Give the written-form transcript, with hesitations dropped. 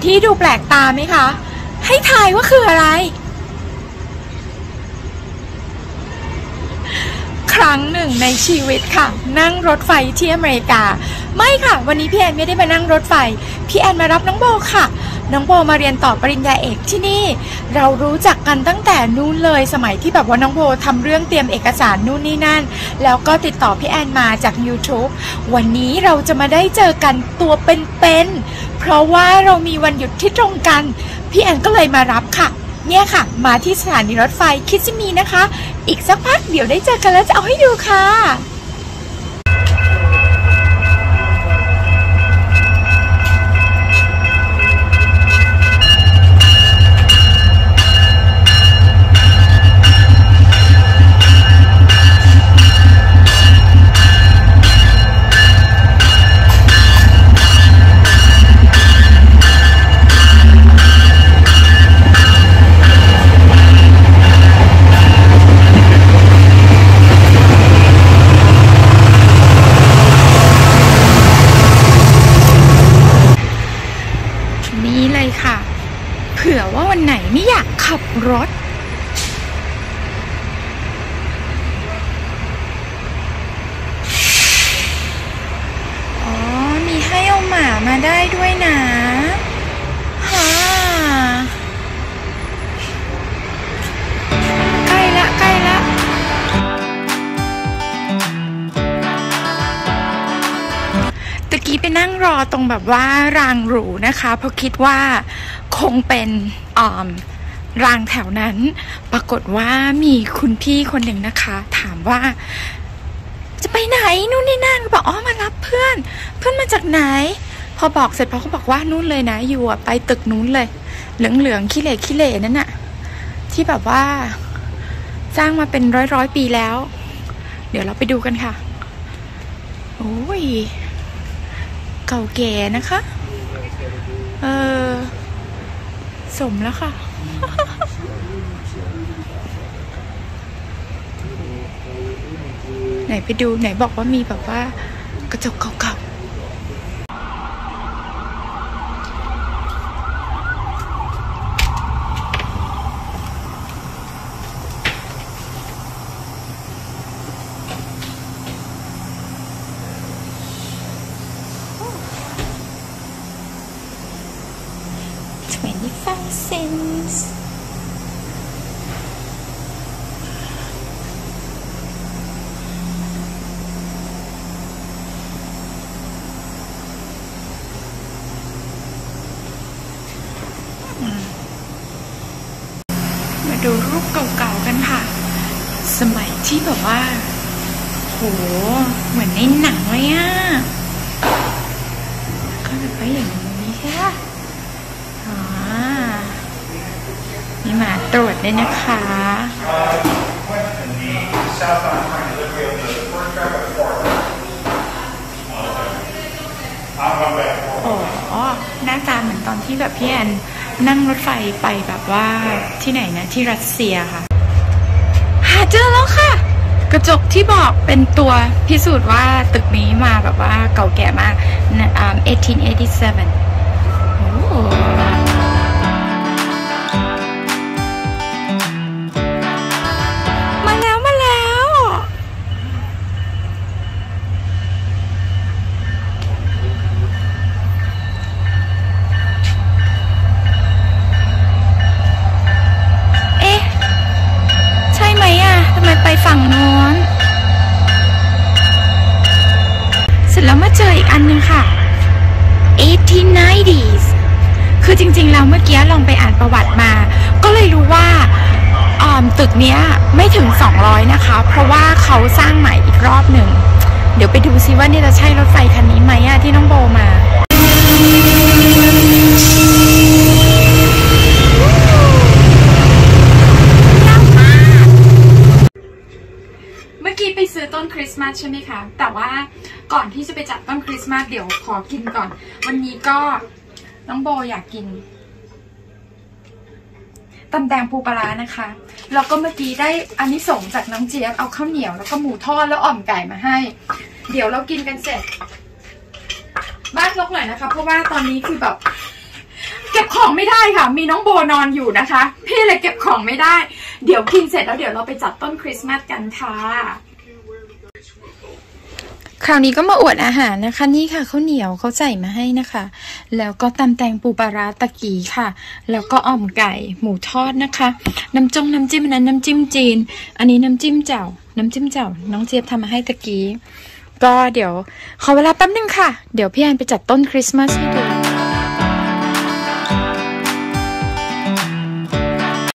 ที่ดูแปลกตาไหมคะให้ทายว่าคืออะไรครั้งหนึ่งในชีวิตค่ะนั่งรถไฟที่อเมริกาไม่ค่ะวันนี้พี่แอนไม่ได้มานั่งรถไฟพี่แอนมารับน้องโบค่ะน้องโบมาเรียนต่อปริญญาเอกที่นี่เรารู้จักกันตั้งแต่นู้นเลยสมัยที่แบบว่าน้องโบทำเรื่องเตรียมเอกสารนู่นนี่นั่นแล้วก็ติดต่อพี่แอนมาจาก YouTube วันนี้เราจะมาได้เจอกันตัวเป็นๆเพราะว่าเรามีวันหยุดที่ตรงกันพี่แอนก็เลยมารับค่ะเนี่ยค่ะมาที่สถานีรถไฟคิดซิมีนะคะอีกสักพักเดี๋ยวได้เจอกันแล้วจะเอาให้ดูค่ะเผื่อว่าวันไหนไม่อยากขับรถอ๋อมีให้เอาหมามาได้ด้วยนะฮ่าใกล้ละใกล้ละตะกี้ไปนั่งรอตรงแบบว่ารางหรูนะคะเพราะคิดว่าคงเป็นรางแถวนั้นปรากฏว่ามีคุณพี่คนหนึ่งนะคะถามว่าจะไปไหนนู่นนี่นั่นบอกอ๋อมารับเพื่อนมาจากไหนพอบอกเสร็จเขาบอกว่านู่นเลยนะอยู่ไปตึกนู้นเลยเหลืองๆขี้เหร่นั่นน่ะที่แบบว่าสร้างมาเป็นร้อยปีแล้วเดี๋ยวเราไปดูกันค่ะโอ้ยเก่าแก่นะคะสมแล้วค่ะไหนไปดูไหนบอกว่ามีแบบว่ากระจกเก่าๆcentsมาดูรูปเก่าๆกันค่ะสมัยที่แบบว่าโหเหมือนในหนังเลยอ่ะก็แบบว่าอย่างนี้ใช่ไหมมีหมาตรวจด้วยนะคะอ๋อหน้าตาเหมือนตอนที่แบบพี่แอนนั่งรถไฟไปแบบว่าที่ไหนนะที่รัสเซียค่ะหาเจอแล้วค่ะกระจกที่บอกเป็นตัวพิสูจน์ว่าตึกนี้มาแบบว่าเก่าแก่มาก1887โอ้ไปฝั่งโน้นเสร็จแล้วมาเจออีกอันนึงค่ะ1890s คือจริงๆแล้วเมื่อกี้ลองไปอ่านประวัติมาก็เลยรู้ว่าตึกเนี้ยไม่ถึง200นะคะเพราะว่าเขาสร้างใหม่อีกรอบหนึ่งเดี๋ยวไปดูซิว่านี่จะใช่รถไฟคันนี้ไหมอะที่น้องโบมาไปซื้อต้นคริสต์มาสใช่ไหมคะแต่ว่าก่อนที่จะไปจัดต้นคริสต์มาสเดี๋ยวขอกินก่อนวันนี้ก็น้องโบอยากกินตำแตงปูปลาร้านะคะแล้วก็เมื่อกี้ได้อันนี้ส่งจากน้องเจี๊ยบเอาข้าวเหนียวแล้วก็หมูทอดแล้วอ่อมไก่มาให้เดี๋ยวเรากินกันเสร็จบ้านรกหน่อยนะคะเพราะว่าตอนนี้คือแบบแกของไม่ได้ค่ะมีน้องโบนอนอยู่นะคะพี่เลยเก็บของไม่ได้เดี๋ยวกินเสร็จแล้วเดี๋ยวเราไปจัดต้นคริสต์มาสกันค่ะคราวนี้ก็มาอวดอาหารนะคะนี่ค่ะข้าวเหนียวเขาใส่มาให้นะคะแล้วก็ตำแตงปูปลาร้าตะกี้ค่ะแล้วก็อ่อมไก่หมูทอดนะคะน้ำจิ้มนั้นน้ำจิ้มจีนอันนี้น้ำจิ้มแจ่วน้องเจี๊ยบทำมาให้ตะกี้ก็เดี๋ยวขอเวลาแป๊บนึงค่ะเดี๋ยวพี่แอนไปจัดต้นคริสต์มาสให้ดู